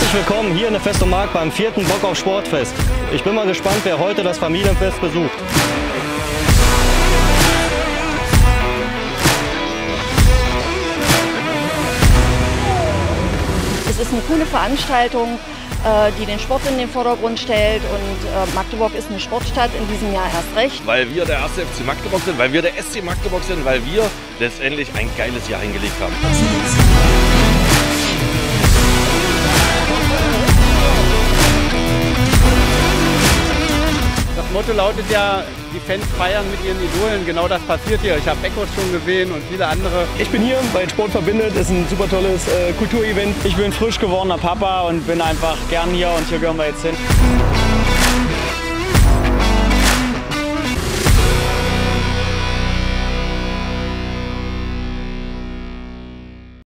Herzlich willkommen hier in der Festomark beim 4. Bock auf Sportfest. Ich bin mal gespannt, wer heute das Familienfest besucht. Es ist eine coole Veranstaltung, die den Sport in den Vordergrund stellt, und Magdeburg ist eine Sportstadt, in diesem Jahr erst recht. Weil wir der 1. FC Magdeburg sind, weil wir der SC Magdeburg sind, weil wir letztendlich ein geiles Jahr hingelegt haben. Das Motto lautet ja, die Fans feiern mit ihren Idolen. Genau das passiert hier. Ich habe Beckos schon gesehen und viele andere. Ich bin hier, weil Sport verbindet, ist ein super tolles Kulturevent. Ich bin frisch gewordener Papa und bin einfach gern hier, und hier gehören wir jetzt hin.